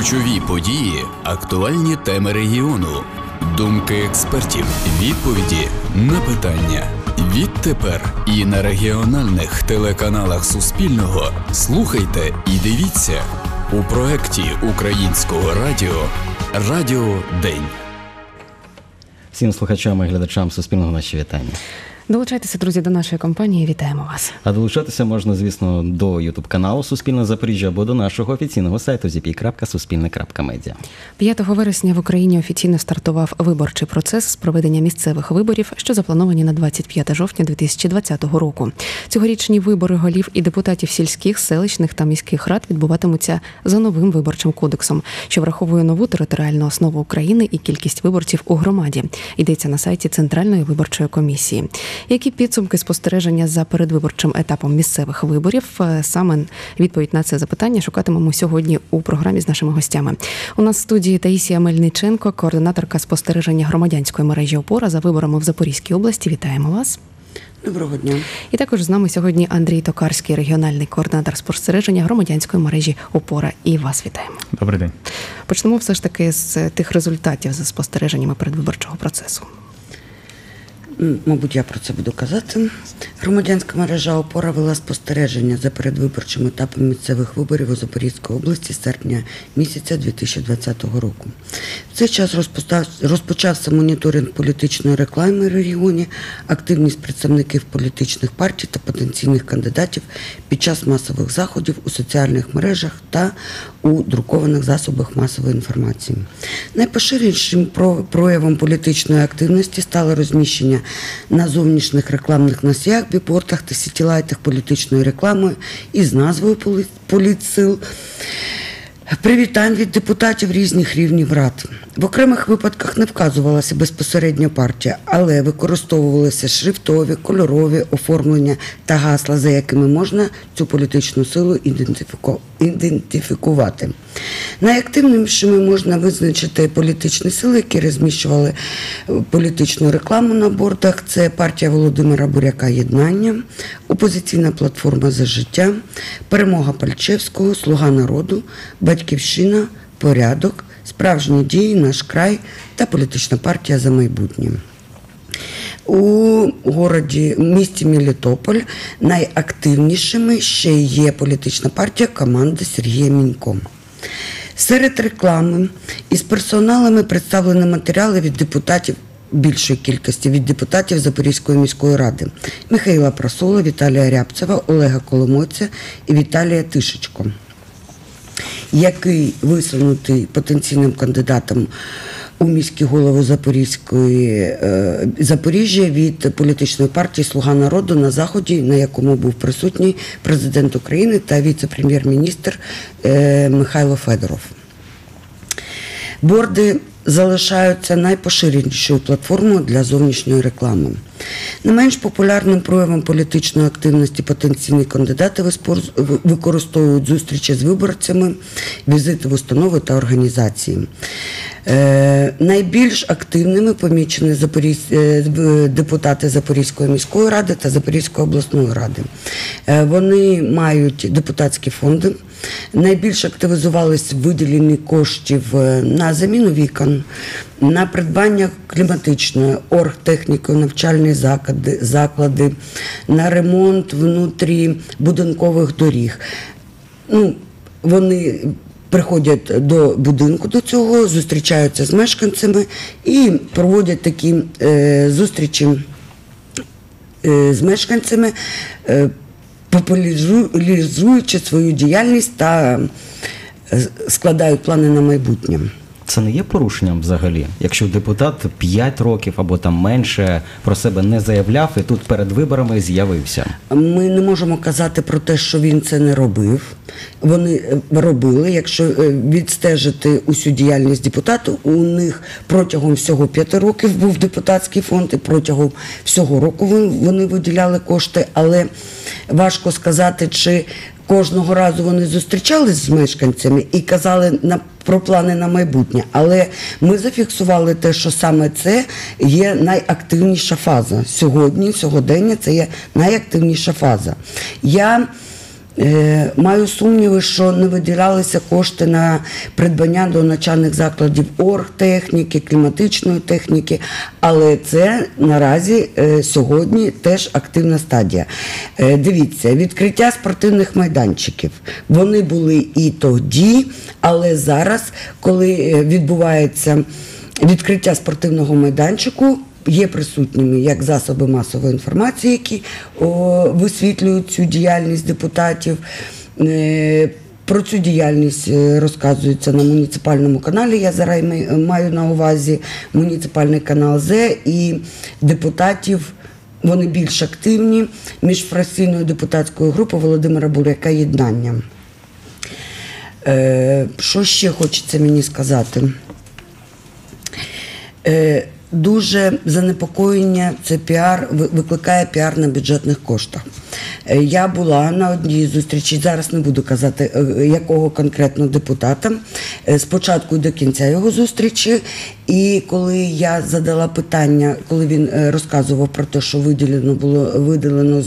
Ключові події, актуальні теми регіону, думки експертів, відповіді на питання. Відтепер і на регіональних телеканалах Суспільного слухайте і дивіться у проєкті Українського радіо «Радіо День». Всім слухачам і глядачам Суспільного наші вітання. Долучайтеся, друзі, до нашої компанії. Вітаємо вас. А долучатися можна, звісно, до ютуб-каналу Суспільне Запоріжжя або до нашого офіційного сайту zp.suspilne.media. 5 вересня в Україні офіційно стартував виборчий процес з проведення місцевих виборів, що заплановані на 25 жовтня 2020 року. Цьогорічні вибори голів і депутатів сільських, селищних та міських рад відбуватимуться за новим виборчим кодексом, що враховує нову територіальну основу України і кількість виборців у громаді. Йдеться на сайті Центральної виборчої комісії. Які підсумки спостереження за передвиборчим етапом місцевих виборів? Саме відповідь на це запитання шукатимемо сьогодні у програмі з нашими гостями. У нас в студії Таїсія Мельниченко, координаторка спостереження громадянської мережі «Опора» за виборами в Запорізькій області. Вітаємо вас. Доброго дня. І також з нами сьогодні Андрій Токарський, регіональний координатор спостереження громадянської мережі «Опора». І вас вітаємо. Добрий день. Почнемо все ж таки з тих результатів за спостереженнями передвиборчого процесу. Мабуть, я про це буду казати. Громадянська мережа «Опора» вела спостереження за передвиборчим етапом місцевих виборів у Запорізькій області з серпня місяця 2020 року. В цей час розпочався моніторинг політичної реклами в регіоні, активність представників політичних партій та потенційних кандидатів під час масових заходів у соціальних мережах та у друкованих засобах масової інформації. Найпоширенішим проявом політичної активності стало розміщення на зовнішніх рекламних носіях, бікбордах та сітілайтах політичної реклами із назвою «Політсил», привітань від депутатів різних рівнів рад. В окремих випадках не вказувалася безпосередньо партія, але використовувалися шрифтові, кольорові оформлення та гасла, за якими можна цю політичну силу ідентифікувати. Найактивнішими можна визначити політичні сили, які розміщували політичну рекламу на бордах. Це партія Володимира Буряка «Єднання», опозиційна платформа «За життя», Перемога Пальчевського, Слуга народу, Батьківщина, Порядок, Справжні дії, Наш край та політична партія «За майбутнє». У місті Мелітополь найактивнішими ще є політична партія «Команда» Сергія Мінько. Серед реклами із персоналами представлені матеріали від депутатів більшої кількості від депутатів Запорізької міської ради Михайла Прасола, Віталія Рябцева, Олега Коломойця і Віталія Тишечко, який висунутий потенційним кандидатом у міські голови Запоріжжя від політичної партії «Слуга народу» на заході, на якому був присутній президент України та віце-прем'єр-міністр Михайло Федоров. Борди залишаються найпоширенішою платформою для зовнішньої реклами. Не менш популярним проявом політичної активності потенційні кандидати використовують зустрічі з виборцями, візити в установи та організації. Найбільш активними помічені депутати Запорізької міської ради та Запорізької обласної ради. Вони мають депутатські фонди. Найбільш активізувались виділені коштів на заміну вікон, на придбання кліматичної, оргтехніки, навчальні заклади, на ремонт внутрібудинкових доріг. Вони приходять до будинку до цього, зустрічаються з мешканцями і проводять такі зустрічі з мешканцями, популяризуючи свою діяльність та складають плани на майбутнє. Це не є порушенням взагалі? Якщо депутат 5 років або там менше про себе не заявляв і тут перед виборами з'явився? Ми не можемо казати про те, що він це не робив. Вони робили. Якщо відстежити усю діяльність депутату, у них протягом всього 5 років був депутатський фонд і протягом всього року вони виділяли кошти, але важко сказати, чи кожного разу вони зустрічались з мешканцями і казали про плани на майбутнє. Але ми зафіксували те, що саме це є найактивніша фаза. Сьогодення це є найактивніша фаза. Я Маю сумніви, що не виділялися кошти на придбання до навчальних закладів оргтехніки, кліматичної техніки, але це наразі сьогодні теж активна стадія. Дивіться, відкриття спортивних майданчиків. Вони були і тоді, але зараз, коли відбувається відкриття спортивного майданчику, є присутніми як засоби масової інформації, які висвітлюють цю діяльність депутатів. Про цю діяльність розказується на муніципальному каналі. Я зараз маю на увазі муніципальний канал З, і депутатів, вони більш активні, міжфракційної депутатської групи Володимира Буряка «Єднання». Що ще хочеться мені сказати? Дуже занепокоєння, це піар, викликає піар на бюджетних коштах. Я була на одній зустрічі, зараз не буду казати, якого конкретно депутата, спочатку і до кінця його зустрічі, і коли я задала питання, коли він розказував про те, що виділено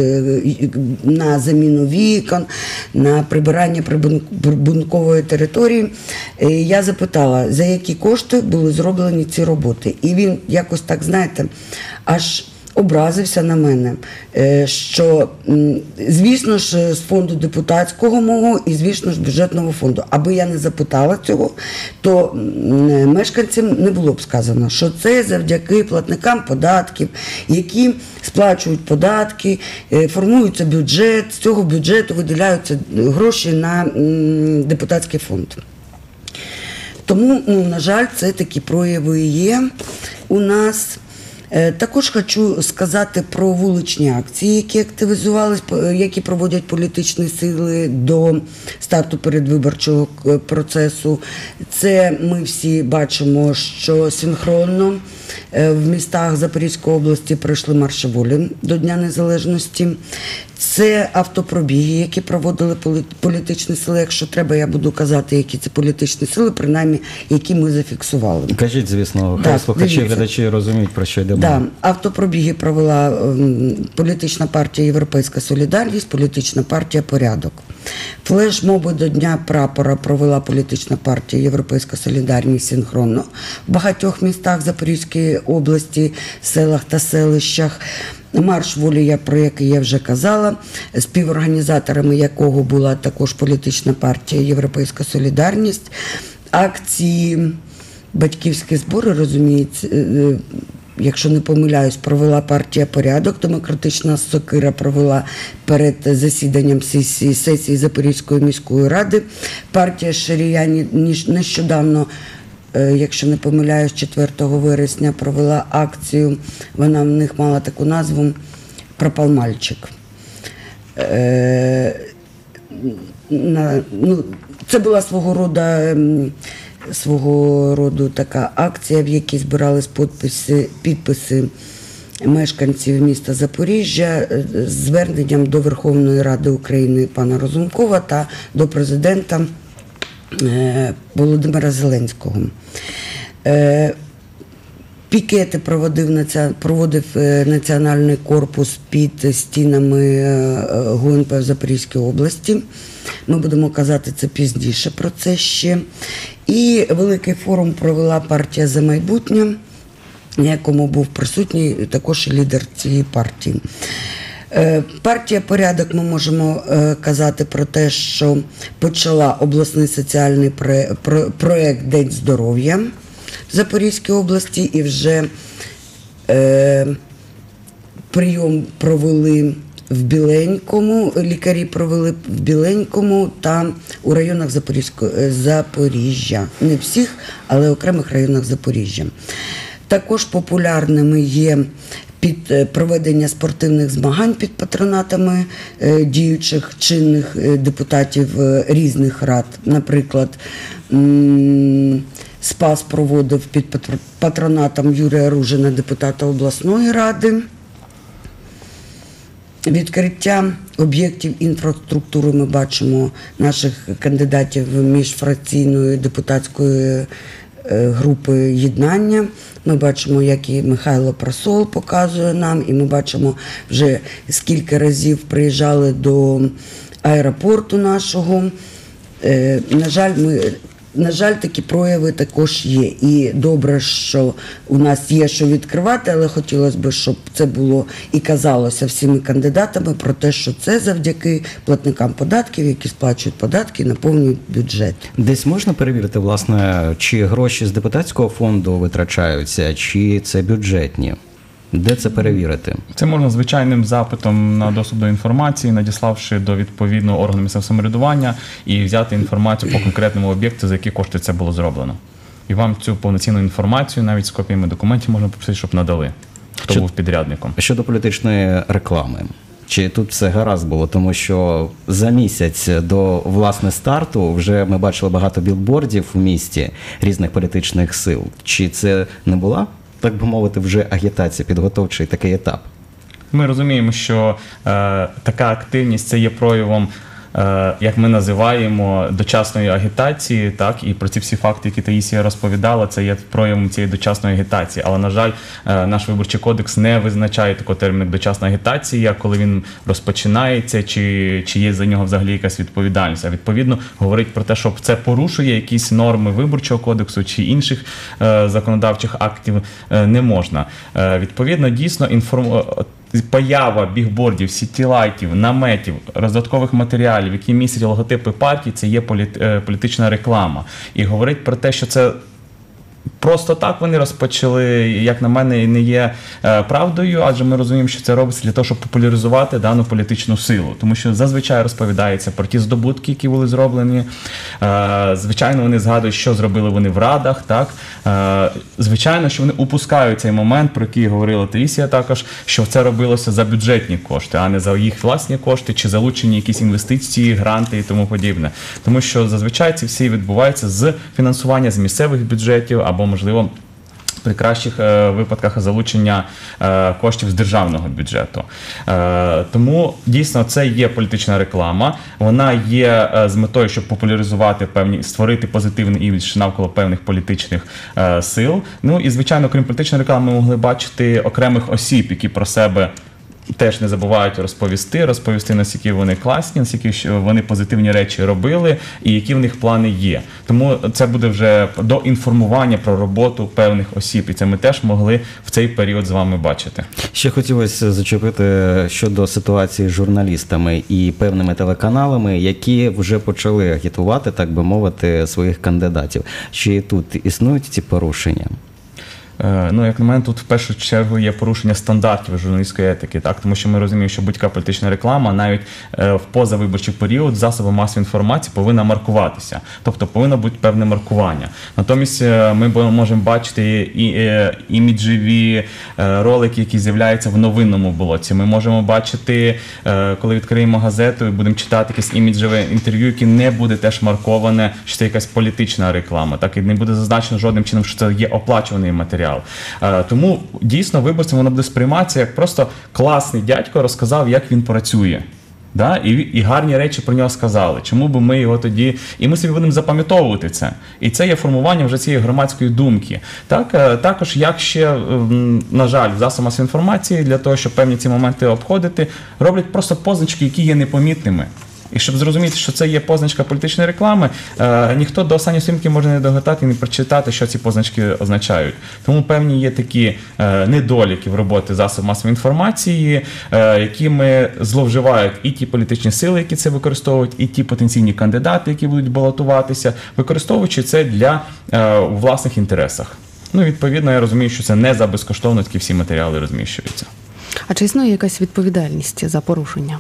на заміну вікон, на прибирання прибудинкової території, я запитала, за які кошти були зроблені ці роботи. І він якось так, знаєте, аж образився на мене, що, звісно ж, з фонду депутатського мого і, звісно ж, бюджетного фонду. Аби я не запитала цього, то мешканцям не було б сказано, що це завдяки платникам податків, які сплачують податки, формується бюджет, з цього бюджету виділяються гроші на депутатський фонд. Тому, на жаль, це такі прояви є у нас. Також хочу сказати про вуличні акції, які активізувались, які проводять політичні сили до старту передвиборчого процесу. Це ми всі бачимо, що синхронно в містах Запорізької області пройшли марші волі до Дня Незалежності. Це автопробіги, які проводили політичні сили. Якщо треба, я буду казати, які це політичні сили, принаймні, які ми зафіксували. Кажіть, звісно, хай слухачі, глядачі розуміють, про що йде мова. Да. Автопробіги провела політична партія «Європейська солідарність», політична партія «Порядок». Флешмоби до Дня прапора провела політична партія «Європейська солідарність» синхронно в багатьох містах Запорізької області, селах та селищах. Марш волі, про який я вже казала, співорганізаторами якого була також політична партія «Європейська солідарність». Акції, батьківські збори, розуміється, якщо не помиляюсь, провела партія «Порядок», Демократична Сокира провела перед засіданням сесії Запорізької міської ради. Партія Шарія нещодавно, якщо не помиляюсь, 4 вересня провела акцію, вона в них мала таку назву «Пропал мальчик». Це була свого роду така акція, в якій збирались підписи мешканців міста Запоріжжя з зверненням до Верховної Ради України пана Разумкова та до президента Володимира Зеленського. Пікети проводив Національний корпус під стінами ГУНП в Запорізькій області. Ми будемо казати це пізніше про це ще. І великий форум провела партія «За майбутнє», на якому був присутній також і лідер цієї партії. Партія «Порядок», ми можемо казати про те, що почала обласний соціальний проєкт «День здоров'я» в Запорізькій області, і вже прийом провели в Біленькому, лікарі провели в Біленькому та у районах Запоріжжя. Не всіх, але в окремих районах Запоріжжя. Також популярними є проведення спортивних змагань під патронатами діючих чинних депутатів різних рад. Наприклад, Спас проводив під патронатом Юрія Ружина, депутата обласної ради. Відкриття об'єктів інфраструктури ми бачимо наших кандидатів міжфракційної депутатської групи «Єднання». Ми бачимо, як і Михайло Просол показує нам, і ми бачимо вже скільки разів приїжджали до аеропорту нашого. На жаль, такі прояви також є. І добре, що у нас є що відкривати, але хотілося б, щоб це було і казалося всіми кандидатами про те, що це завдяки платникам податків, які сплачують податки і наповнюють бюджет. Десь можна перевірити, власне, чи гроші з депутатського фонду витрачаються, чи це бюджетні? Де це перевірити? Це можна звичайним запитом на доступ до інформації, надіславши до відповідного органу місцевого самоврядування і взяти інформацію по конкретному об'єкту, за які кошти це було зроблено. І вам цю повноцінну інформацію, навіть з копіями документів, можна попросити, щоб надали, хто був підрядником. Щодо політичної реклами. Чи тут все гаразд було? Тому що за місяць до, власне, старту вже ми бачили багато білбордів в місті різних політичних сил. Чи це не була, так би мовити, вже агітація, підготовчий такий етап? Ми розуміємо, що така активність – це є проявом, як ми називаємо, дочасної агітації, так, і про ці всі факти, які Таїсія розповідала, це є проявом цієї дочасної агітації. Але, на жаль, наш Виборчий кодекс не визначає такого терміну, як дочасна агітація, коли він розпочинається, чи є за нього взагалі якась відповідальність. А відповідно говорить про те, що це порушує якісь норми Виборчого кодексу чи інших законодавчих актів не можна. Відповідно, дійсно, поява бігбордів, сітілайтів, наметів, роздаткових матеріалів, які містять логотипи партій, це є політична реклама. І говорить про те, що це просто так вони розпочали, як на мене, не є правдою, адже ми розуміємо, що це робиться для того, щоб популяризувати дану політичну силу. Тому що зазвичай розповідається про ті здобутки, які були зроблені. Звичайно, вони згадують, що зробили вони в радах. Так? Звичайно, що вони упускають цей момент, про який говорила Таїсія також, що це робилося за бюджетні кошти, а не за їх власні кошти, чи залучені якісь інвестиції, гранти і тому подібне. Тому що зазвичай ці всі відбуваються з фінансування з місцевих бюджетів або, можливо, при кращих випадках залучення коштів з державного бюджету. Тому, дійсно, це є політична реклама. Вона є з метою, щоб популяризувати створити позитивний імідж навколо певних політичних сил. Ну і, звичайно, крім політичної реклами, ми могли бачити окремих осіб, які про себе теж не забувають розповісти, наскільки вони класні, наскільки вони позитивні речі робили і які в них плани є. Тому це буде вже до інформування про роботу певних осіб, і це ми теж могли в цей період з вами бачити. Ще хотілося зачепити щодо ситуації з журналістами і певними телеканалами, які вже почали агітувати, так би мовити, своїх кандидатів. Чи тут існують ці порушення? Ну, як на мене, тут в першу чергу є порушення стандартів журналістської етики, так? Тому що ми розуміємо, що будь-яка політична реклама навіть в позавиборчий період засоби масової інформації повинна маркуватися, тобто повинно бути певне маркування. Натомість ми можемо бачити іміджеві ролики, які з'являються в новинному блоці. Ми можемо бачити, коли відкриємо газету і будемо читати якесь іміджеве інтерв'ю, яке не буде теж марковане, що це якась політична реклама, так? І не буде зазначено жодним чином, що це є оплачуваний матеріал. Тому дійсно виборцям воно буде сприйматися як просто класний дядько розказав, як він працює. Да? І гарні речі про нього сказали. Чому б ми його тоді... І ми собі будемо запам'ятовувати це. І це є формування вже цієї громадської думки. Так? Також, як ще, на жаль, в засобах масової інформації, для того, щоб певні ці моменти обходити, роблять просто позначки, які є непомітними. І щоб зрозуміти, що це є позначка політичної реклами, ніхто до останньої сторінки може не догадати і не прочитати, що ці позначки означають. Тому певні є такі недоліки в роботі засобів масової інформації, якими зловживають і ті політичні сили, які це використовують, і ті потенційні кандидати, які будуть балотуватися, використовуючи це для власних інтересах. Ну, відповідно, я розумію, що це не за безкоштовно такі всі матеріали розміщуються. А чи існує якась відповідальність за порушення?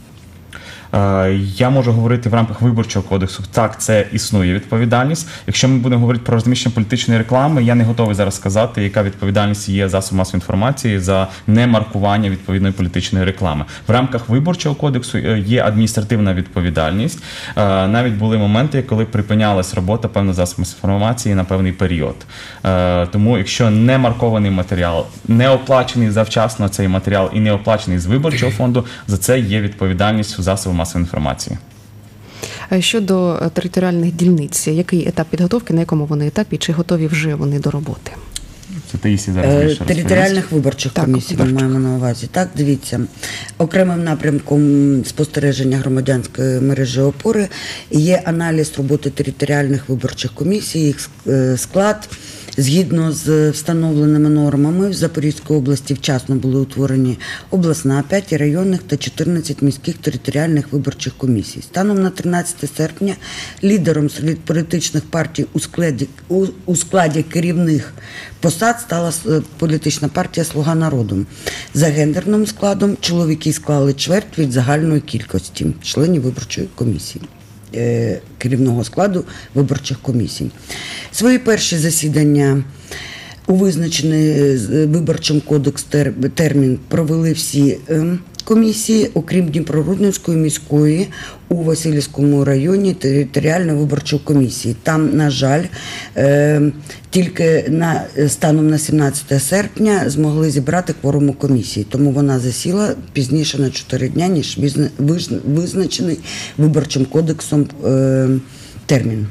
Я можу говорити в рамках Виборчого кодексу. Так, це існує відповідальність. Якщо ми будемо говорити про розміщення політичної реклами, я не готовий зараз сказати, яка відповідальність є засобів масової інформації за немаркування відповідної політичної реклами. В рамках Виборчого кодексу є адміністративна відповідальність. Навіть були моменти, коли припинялась робота певної засобів інформації на певний період. Тому, якщо не маркований матеріал, не оплачений завчасно цей матеріал і не оплачений з Виборчого фонду, за це є відповідальність у засобів масової інформації. Щодо територіальних дільниць, який етап підготовки, на якому вони етапі, чи готові вже вони до роботи? Це Таїсія зараз більше розповість. Територіальних виборчих Так, комісій ми маємо на увазі. Так, дивіться, окремим напрямком спостереження громадянської мережі опори є аналіз роботи територіальних виборчих комісій, їх склад. Згідно з встановленими нормами, в Запорізькій області вчасно були утворені обласна, 5 районних та 14 міських територіальних виборчих комісій. Станом на 13 серпня лідером серед політичних партій у складі керівних посад стала політична партія «Слуга народу». За гендерним складом чоловіки склали чверть від загальної кількості членів виборчої комісії. Керівного складу виборчих комісій. Свої перші засідання у визначений виборчим кодексом термін провели всі комісії, окрім Дніпрорудненської міської у Василівському районі територіальної виборчої комісії. Там, на жаль, тільки станом на 17 серпня змогли зібрати кворуму комісії, тому вона засіла пізніше на 4 дня, ніж визначений виборчим кодексом термін.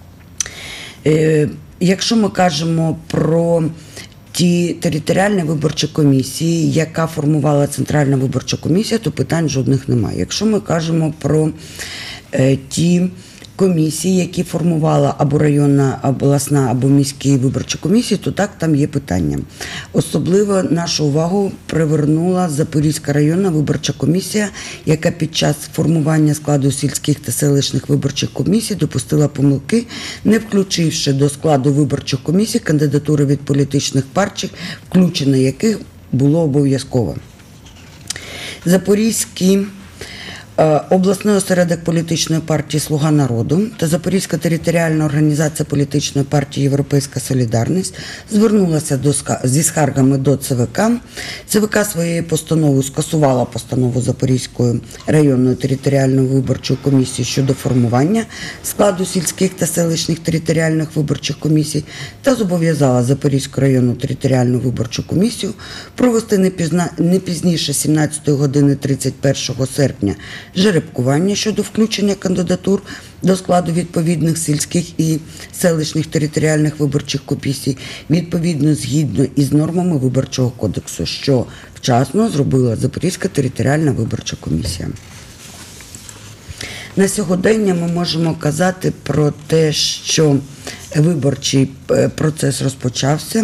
Якщо ми кажемо про ті територіальні виборчі комісії, яка формувала Центральна виборча комісія, то питань жодних немає. Якщо ми кажемо про ті комісії, які формувала або районна, обласна, або міські виборчі комісії, то так, там є питання. Особливо нашу увагу привернула Запорізька районна виборча комісія, яка під час формування складу сільських та селищних виборчих комісій допустила помилки, не включивши до складу виборчих комісій кандидатури від політичних партій, включення яких було обов'язково. Запорізький обласний осередок політичної партії «Слуга народу» та Запорізька територіальна організація політичної партії «Європейська солідарність» звернулася зі скаргами до ЦВК. ЦВК своєю постановою скасувала постанову Запорізької районної територіальної виборчої комісії щодо формування складу сільських та селищних територіальних виборчих комісій та зобов'язала Запорізьку районну територіальну виборчу комісію провести не пізніше 17 години 31 серпня жеребкування щодо включення кандидатур до складу відповідних сільських і селищних територіальних виборчих комісій, відповідно згідно із нормами Виборчого кодексу, що вчасно зробила Запорізька територіальна виборча комісія. На сьогодення ми можемо казати про те, що виборчий процес розпочався,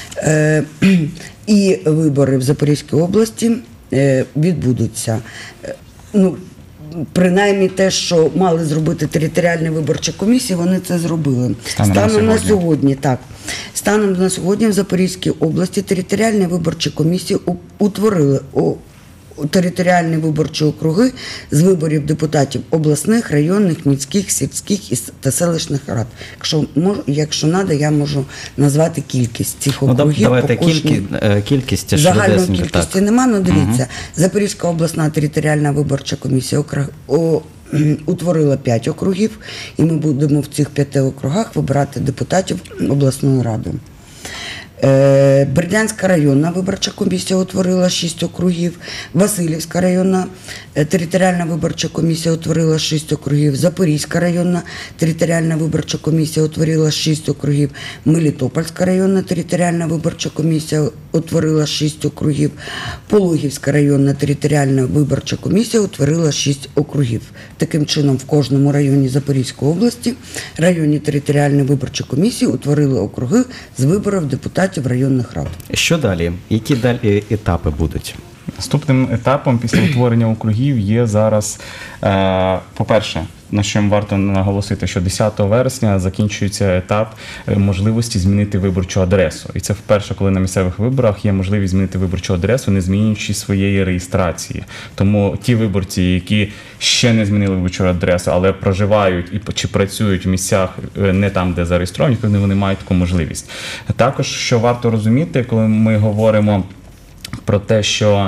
і вибори в Запорізькій області відбудуться. Принаймні те, що мали зробити територіальні виборчі комісії, вони це зробили. Станом на сьогодні, так. Станом на сьогодні в Запорізькій області територіальні виборчі комісії утворили територіальні виборчі округи з виборів депутатів обласних, районних, міських, сільських та селищних рад. Якщо треба, я можу назвати кількість цих округів. Давайте кількість. Загальної кількості нема, але дивіться. Запорізька обласна територіальна виборча комісія утворила 5 округів, і ми будемо в цих 5 округах вибирати депутатів обласної ради. Бердянська районна виборча комісія утворила 6 округів, Василівська районна територіальна виборча комісія утворила 6 округів, Запорізька районна територіальна виборча комісія утворила 6 округів, Мелітопольська районна територіальна виборча комісія утворила 6 округів, Пологівська районна територіальна виборча комісія утворила 6 округів. Таким чином, в кожному районі Запорізької області районні територіальні виборчі комісії утворили округи з виборів депутатів районних рад. Що далі? Які далі етапи будуть? Наступним етапом після утворення округів є зараз, по-перше, на що варто наголосити, що 10 вересня закінчується етап можливості змінити виборчу адресу. І це вперше, коли на місцевих виборах є можливість змінити виборчу адресу, не змінюючи своєї реєстрації. Тому ті виборці, які ще не змінили виборчу адресу, але проживають чи працюють в місцях не там, де зареєстровані, вони мають таку можливість. Також, що варто розуміти, коли ми говоримо про те, що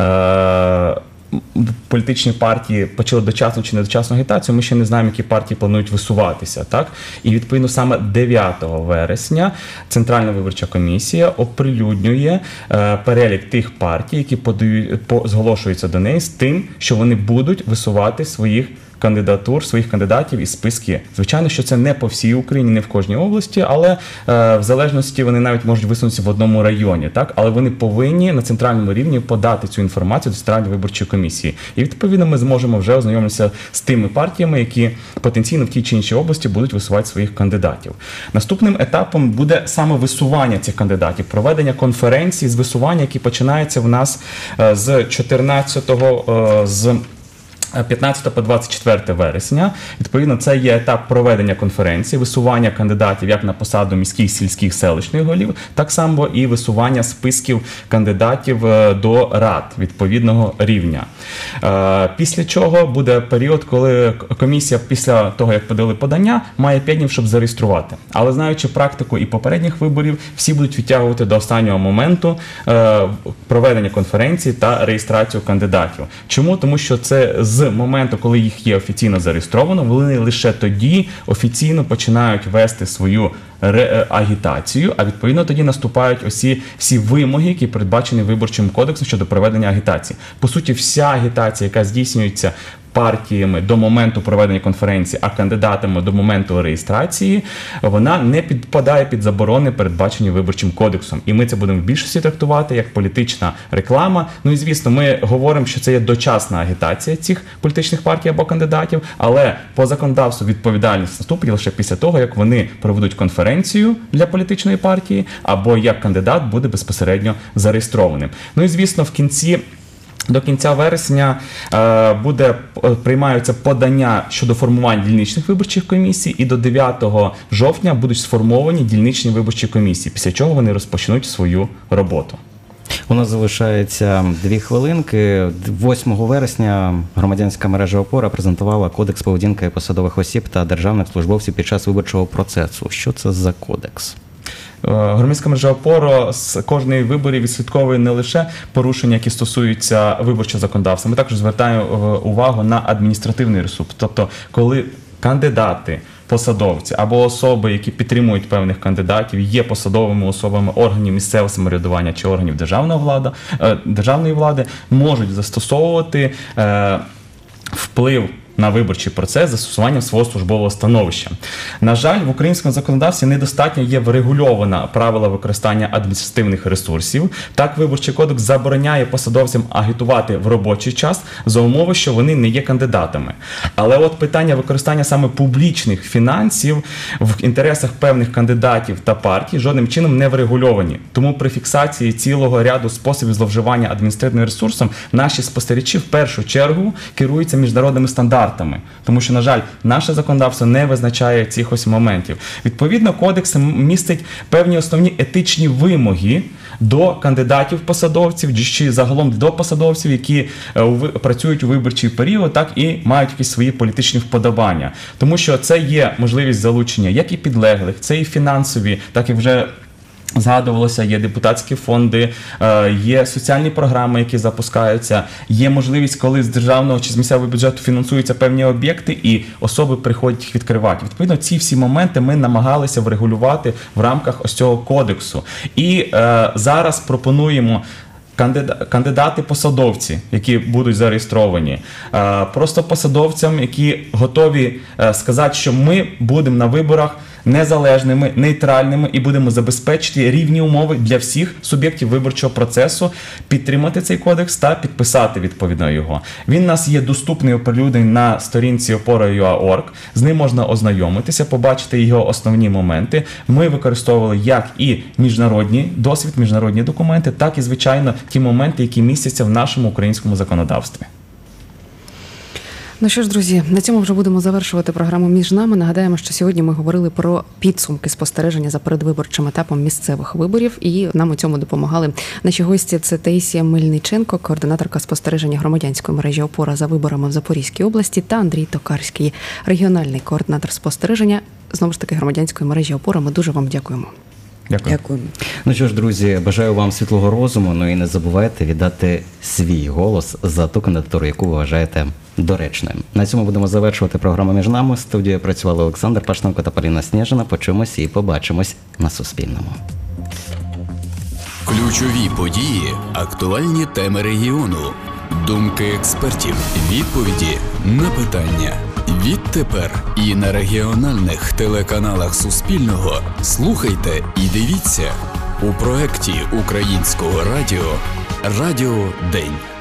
політичні партії почали дочасну чи недочасну агітацію, ми ще не знаємо, які партії планують висуватися. Так? І відповідно саме 9 вересня Центральна виборча комісія оприлюднює перелік тих партій, які зголошуються до неї з тим, що вони будуть висувати своїх кандидатур, своїх кандидатів із списки. Звичайно, що це не по всій Україні, не в кожній області, але в залежності вони навіть можуть висунутися в одному районі, так? Але вони повинні на центральному рівні подати цю інформацію до Центральної виборчої комісії. І відповідно ми зможемо вже ознайомитися з тими партіями, які потенційно в тій чи іншій області будуть висувати своїх кандидатів. Наступним етапом буде саме висування цих кандидатів, проведення конференції з висування, які починаються в нас з 15 по 24 вересня. Відповідно, це є етап проведення конференції, висування кандидатів як на посаду міських, сільських, селищних голів, так само і висування списків кандидатів до рад відповідного рівня. Після чого буде період, коли комісія після того, як подали подання, має 5 днів, щоб зареєструвати. Але знаючи практику і попередніх виборів, всі будуть відтягувати до останнього моменту проведення конференції та реєстрацію кандидатів. Чому? Тому що це з моменту, коли їх є офіційно зареєстровано, вони лише тоді офіційно починають вести свою агітацію, а відповідно тоді наступають всі вимоги, які передбачені Виборчим кодексом щодо проведення агітації. По суті, вся агітація, яка здійснюється партіями до моменту проведення конференції, а кандидатами до моменту реєстрації, вона не підпадає під заборони, передбачені Виборчим кодексом. І ми це будемо в більшості трактувати як політична реклама. Ну і звісно, ми говоримо, що це є дочасна агітація цих політичних партій або кандидатів, але по законодавству відповідальність наступить лише після того, як вони проведуть конференцію для політичної партії, або як кандидат буде безпосередньо зареєстрованим. Ну і звісно, до кінця вересня приймаються подання щодо формування дільничних виборчих комісій, і до 9 жовтня будуть сформовані дільничні виборчі комісії, після чого вони розпочнуть свою роботу. У нас залишається 2 хвилинки. 8 вересня громадянська мережа «Опора» презентувала кодекс поведінки посадових осіб та державних службовців під час виборчого процесу. Що це за кодекс? Громадська мережа «Опора» з кожної виборів відслідковує не лише порушення, які стосуються виборчого законодавства. Ми також звертаємо увагу на адміністративний ресурс. Тобто, коли кандидати, посадовці або особи, які підтримують певних кандидатів, є посадовими особами органів місцевого самоврядування чи органів державної влади, можуть застосовувати вплив на виборчий процес застосуванням свого службового становища. На жаль, в українському законодавстві недостатньо є врегульовано правила використання адміністративних ресурсів. Так, Виборчий кодекс забороняє посадовцям агітувати в робочий час за умови, що вони не є кандидатами. Але от питання використання саме публічних фінансів в інтересах певних кандидатів та партій жодним чином не врегульовані. Тому при фіксації цілого ряду способів зловживання адміністративним ресурсом наші спостерігачі в першу чергу керуються міжнародними стандартами. Тому що, на жаль, наше законодавство не визначає цих ось моментів. Відповідно, кодекс містить певні основні етичні вимоги до кандидатів-посадовців, чи загалом до посадовців, які працюють у виборчий період, так і мають якісь свої політичні вподобання. Тому що це є можливість залучення як і підлеглих, це і фінансові, так і вже згадувалося, є депутатські фонди, є соціальні програми, які запускаються, є можливість, коли з державного чи з місцевого бюджету фінансуються певні об'єкти і особи приходять їх відкривати. Відповідно, ці всі моменти ми намагалися врегулювати в рамках ось цього кодексу. І зараз пропонуємо кандидати-посадовці, які будуть зареєстровані, просто посадовцям, які готові сказати, що ми будемо на виборах незалежними, нейтральними і будемо забезпечити рівні умови для всіх суб'єктів виборчого процесу, підтримати цей кодекс та підписати відповідно його. Він у нас є доступний, оприлюднений на сторінці opora.ua.org. З ним можна ознайомитися, побачити його основні моменти. Ми використовували як і міжнародний досвід, міжнародні документи, так і, звичайно, ті моменти, які містяться в нашому українському законодавстві. Ну що ж, друзі, на цьому вже будемо завершувати програму «Між нами». Нагадаємо, що сьогодні ми говорили про підсумки спостереження за передвиборчим етапом місцевих виборів, і нам у цьому допомагали наші гості. Це Таїсія Мельниченко, координаторка спостереження громадянської мережі «Опора» за виборами в Запорізькій області, та Андрій Токарський, регіональний координатор спостереження, знову ж таки, громадянської мережі «Опора». Ми дуже вам дякуємо. Дякую. Ну що ж, друзі, бажаю вам світлого розуму, ну і не забувайте віддати свій голос за ту кандидатуру, яку ви вважаєте доречною. На цьому будемо завершувати програму «Між нами». В студії працювали Олександр Пашненко та Поліна Снежина. Почуємось і побачимось на Суспільному. Ключові події, актуальні теми регіону, думки експертів, відповіді на питання. Відтепер і на регіональних телеканалах Суспільного слухайте і дивіться у проєкті Українського радіо «Радіо День».